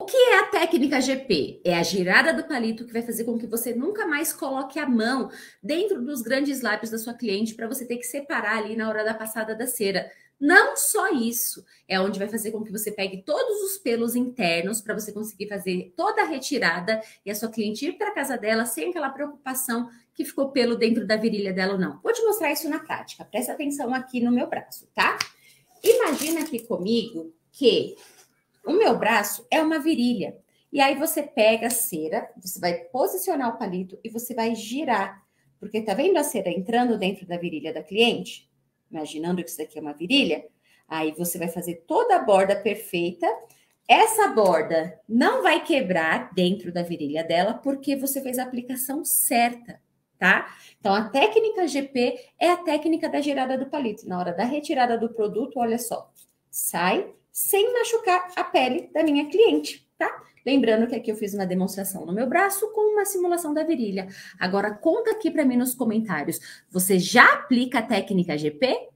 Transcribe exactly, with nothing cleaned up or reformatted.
O que é a técnica G P? É a girada do palito que vai fazer com que você nunca mais coloque a mão dentro dos grandes lábios da sua cliente para você ter que separar ali na hora da passada da cera. Não só isso, é onde vai fazer com que você pegue todos os pelos internos para você conseguir fazer toda a retirada e a sua cliente ir para casa dela sem aquela preocupação que ficou pelo dentro da virilha dela ou não. Vou te mostrar isso na prática. Presta atenção aqui no meu braço, tá? Imagina aqui comigo que o meu braço é uma virilha. E aí você pega a cera, você vai posicionar o palito e você vai girar. Porque tá vendo a cera entrando dentro da virilha da cliente? Imaginando que isso daqui é uma virilha. Aí você vai fazer toda a borda perfeita. Essa borda não vai quebrar dentro da virilha dela porque você fez a aplicação certa, tá? Então, a técnica G P é a técnica da girada do palito. Na hora da retirada do produto, olha só, sai sem machucar a pele da minha cliente, tá? Lembrando que aqui eu fiz uma demonstração no meu braço com uma simulação da virilha. Agora, conta aqui para mim nos comentários, você já aplica a técnica G P?